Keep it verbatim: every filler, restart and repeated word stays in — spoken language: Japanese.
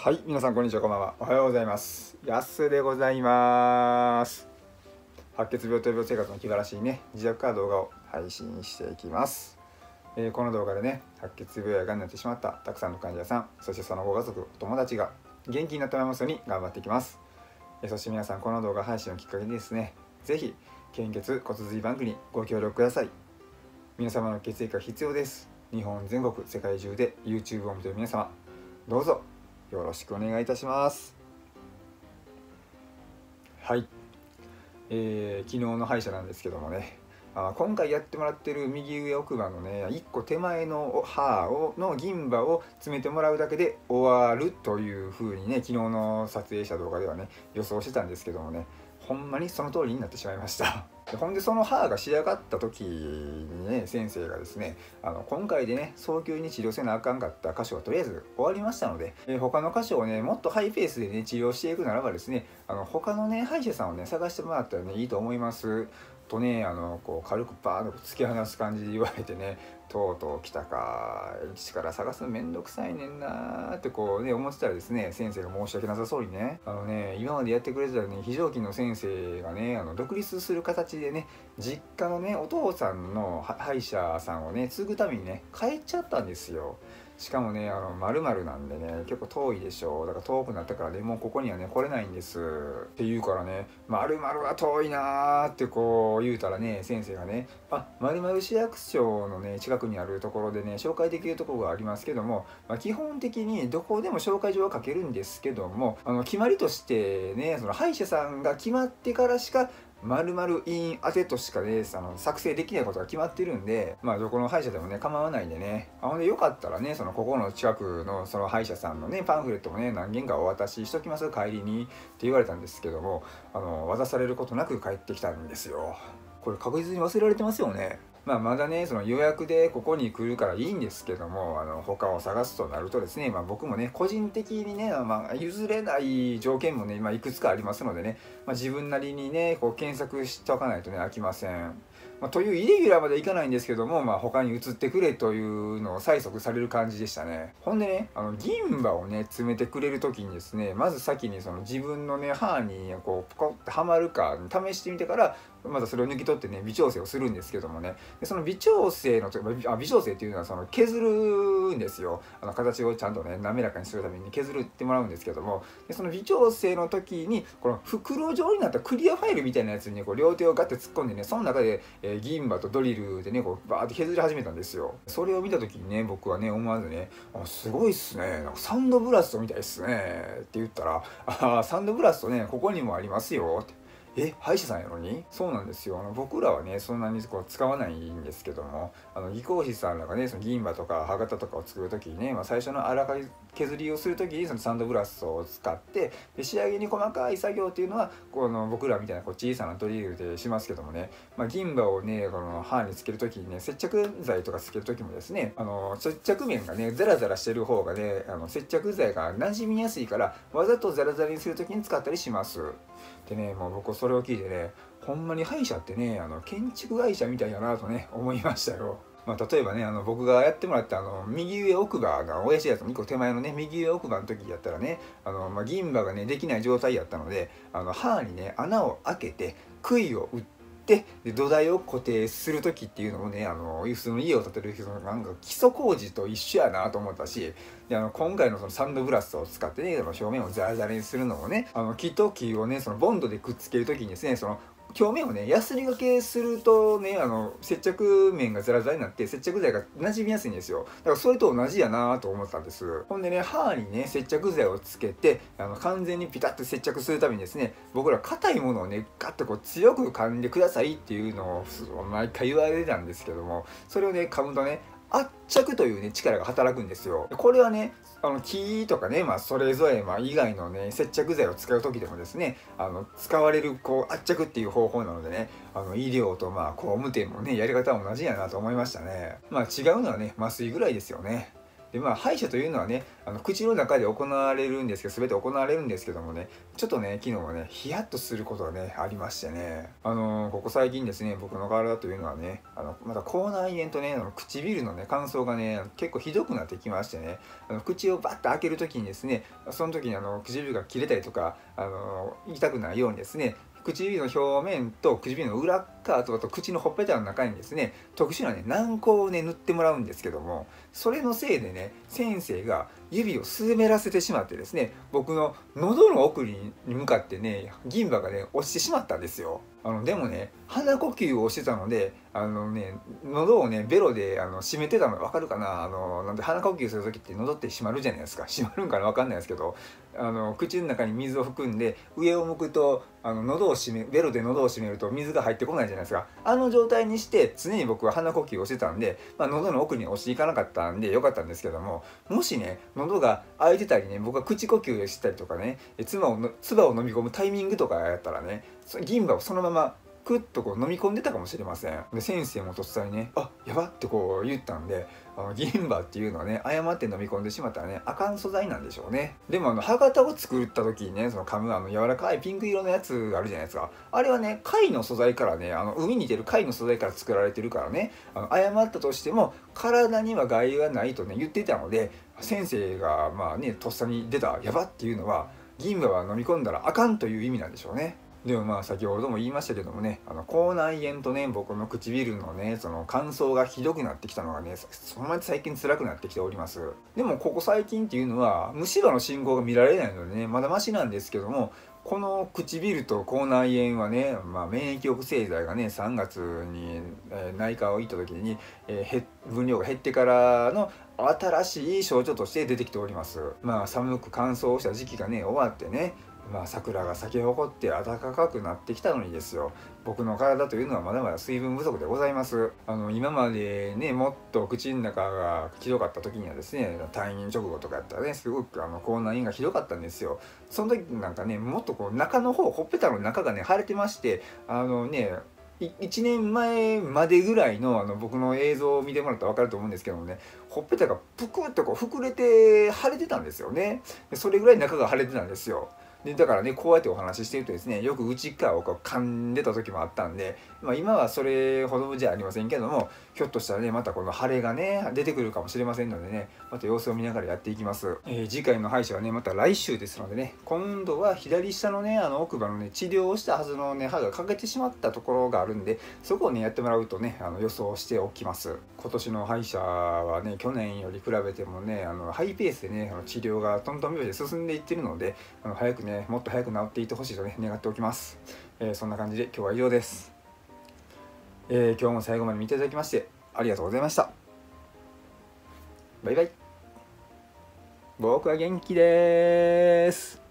はい、皆さんこんにちは、こんばんは。おはようございます。やすでございます。白血病と病生活の気晴らしにね、自宅から動画を配信していきます。えー、この動画でね、白血病やがんになってしまったたくさんの患者さん、そしてそのご家族、友達が元気になってもらいますように頑張っていきます。えー、そして皆さん、この動画配信をきっかけにですね、ぜひ献血骨髄バンクにご協力ください。皆様の血液が必要です。日本全国、世界中で YouTube を見ている皆様、どうぞよろしくお願いいたします。はい、えー、昨日の歯医者なんですけどもね、あ今回やってもらってる右上奥歯のねいっこ手前の歯をの銀歯を詰めてもらうだけで終わるというふうにね、昨日の撮影した動画ではね予想してたんですけどもね、ほんまにその通りになってしまいました。でほんでその歯が仕上がった時にね、先生がですね、あの今回でね早急に治療せなあかんかった箇所はとりあえず終わりましたので、え他の箇所をねもっとハイペースでね治療していくならばですね、あの他のね歯医者さんをね探してもらったらねいいと思いますとね、あのこう軽くバーンと突き放す感じで言われてね、とうとう来たか、一から探すのめんどくさいねんなーってこうね思ってたらですね、先生が申し訳なさそうにね、あのね今までやってくれてたね非常勤の先生がね、あの独立する形でね、実家のねお父さんの歯医者さんをね継ぐためにね帰っちゃったんですよ。しかもね、あの丸々なんでね結構遠いでしょう。だから遠くなったからねもうここにはね来れないんですって言うからね、丸々は遠いなーってこう言うたらね、先生がね、あ、丸々市役所のね近くにあるところでね紹介できるところがありますけども、まあ、基本的にどこでも紹介状は書けるんですけども、あの決まりとしてね、その歯医者さんが決まってからしか丸々院当てとしかねあの作成できないことが決まってるんで、まあどこの歯医者でもね構わないんでね、あほんでよかったらね、そのここの近くのその歯医者さんのねパンフレットもね何件かお渡ししときます帰りにって言われたんですけども、あの渡されることなく帰ってきたんですよ。これ確実に忘れられてますよね。まあ、まだねその予約でここに来るからいいんですけども、あの他を探すとなるとですね、まあ、僕もね個人的にね、まあ、譲れない条件もね、まあ、いくつかありますのでね、まあ、自分なりにねこう検索しておかないとね飽きません。まあ、というイレギュラーまでいかないんですけども、まあ、他に移ってくれというのを催促される感じでしたね。ほんでね、あの銀歯をね詰めてくれる時にですね、まず先にその自分のね歯にこうポコッとはまるか試してみてから、またそれを抜き取ってね微調整をするんですけどもね、でその微調整のあ微調整っていうのはその削るんですよ。あの形をちゃんとね滑らかにするために削るってもらうんですけども、でその微調整の時にこの袋状になったクリアファイルみたいなやつにこう両手をガッて突っ込んでね、その中で、えー、銀歯とドリルでねこうバーって削り始めたんですよ。それを見た時にね僕はね思わずね、あすごいっすね、なんかサンドブラストみたいっすねって言ったら、あサンドブラストねここにもありますよって。え歯医者さんやのに？そうなんですよ。あの僕らはねそんなにこう使わないんですけども、あの技工士さんらがねその銀歯とか歯型とかを作る時にね、まあ、最初の粗削りをする時にそのサンドブラストを使って、で仕上げに細かい作業っていうのはこの僕らみたいなこう小さなドリルでしますけどもね、まあ、銀歯をねこの歯につける時にね接着剤とかつける時もですね、あの接着面がねザラザラしてる方がねあの接着剤が馴染みやすいからわざとザラザラにする時に使ったりします。でね、もう僕それを聞いてね、ほんまに歯医者ってねあの建築会社みたいだなとね思いましたよ。まあ、例えばねあの僕がやってもらったあの右上奥歯が親父やつのいっこ手前のね右上奥歯の時やったらね、あの、まあ、銀歯がねできない状態やったので、あの歯にね穴を開けて杭を打ってで土台を固定する時っていうのもね、あの普通の家を建てる人のなんか基礎工事と一緒やなと思ったし、であの今回のそのサンドブラストを使ってね表面をザラザラにするのもね、あの木と木をねそのボンドでくっつける時にですね、その表面をねヤスリがけするとね、あの接着面がザラザラになって接着剤が馴染みやすいんですよ。だからそれと同じやなと思ったんです。ほんでね歯にね接着剤をつけてあの完全にピタッと接着するためにですね、僕ら硬いものをねガッとこう強く噛んでくださいっていうのを毎回言われてたんですけども、それをね噛むとね圧着というね力が働くんですよ。これはねあの木とかね、まあ、それぞれまあ以外のね接着剤を使う時でもですね、あの使われるこう圧着っていう方法なのでね、あの医療とまあ工務店もねやり方は同じやなと思いましたね。まあ違うのはね麻酔ぐらいですよね。 でまあ歯医者というのはね、あの口の中で行われるんですけど、全て行われるんですけどもね、ちょっとね昨日はねヒヤッとすることがねありましてね、あのー、ここ最近ですね、僕の体というのはね、あのまた口内炎とね、あの唇のね乾燥がね結構ひどくなってきましてね、あの口をバッと開ける時にですね、その時にあの唇が切れたりとか、あのー、痛くないようにですね、唇の表面と唇の裏側とあと口のほっぺたの中にですね、特殊なね軟膏をね塗ってもらうんですけども、それのせいでね先生が指を滑らせてしまってですね、僕の喉の奥に向かってね銀歯がね落ちてしまったんですよ。あのでもね鼻呼吸をしてたので、あのね喉をねベロであの締めてたの分かるかな。あのなんで鼻呼吸する時って喉って締まるじゃないですか。締まるんかな分かんないですけど、あの口の中に水を含んで上を向くと、あの喉を締めベロで喉を締めると水が入ってこないじゃないですか。あの状態にして常に僕は鼻呼吸をしてたんで、まあ、喉の奥に落ちていかなかったんでよかったんですけども、もしね喉が開いてたりね、僕が口呼吸したりとかね、唾を唾を飲み込むタイミングとかやったらね、銀歯をそのままクッとこう飲み込んでたかもしれません。で先生もとっさにね「あやば」ってこう言ったんで、あの銀歯っていうのはね誤って飲み込んでしまったらねあかん素材なんでしょうね。でもあの歯型を作った時にね、その噛むあの柔らかいピンク色のやつがあるじゃないですか。あれはね貝の素材からね、あの海に出る貝の素材から作られてるからね、あの誤ったとしても体には害がないとね言ってたので、先生がまあねとっさに出た「やば」っていうのは銀歯は飲み込んだらあかんという意味なんでしょうね。でもまあ先ほども言いましたけどもね、あの口内炎とね僕の唇のねその乾燥がひどくなってきたのがね、そんなに最近辛くなってきております。でもここ最近っていうのは虫歯の進行が見られないのでねまだマシなんですけども、この唇と口内炎はね、まあ、免疫抑制剤がねさんがつに、えー、内科を行った時に、えー、分量が減ってからの新しい症状として出てきております。まあ寒く乾燥した時期がね終わってね、まあ、桜が咲き誇って暖かくなってきたのにですよ、僕の体というのはまだまだ水分不足でございます。あの今までねもっと口の中がひどかった時にはですね、退院直後とかやったらねすごくあの口内炎がひどかったんですよ。その時なんかねもっとこう中の方ほっぺたの中がね腫れてまして、あのねいちねんまえまでぐらいのあの僕の映像を見てもらったら分かると思うんですけどもね、ほっぺたがぷくっとこう膨れて腫れてたんですよね。それぐらい中が腫れてたんですよ。でだからねこうやってお話ししてるとですね、よく内側をこう噛んでた時もあったんで、まあ、今はそれほどじゃありませんけども、ひょっとしたらねまたこの腫れがね出てくるかもしれませんのでね、また様子を見ながらやっていきます。えー、次回の歯医者はねまた来週ですのでね、今度は左下のねあの奥歯のね治療をしたはずのね歯が欠けてしまったところがあるんで、そこをねやってもらうとねあの予想しておきます。今年の歯医者はね去年より比べてもねあのハイペースでねあの治療がトントン拍子で進んでいってるので、あの早くねもっと早く治っていってほしいとね願っておきます。えー、そんな感じで今日は以上です。えー、今日も最後まで見ていただきましてありがとうございました。バイバイ。僕は元気です。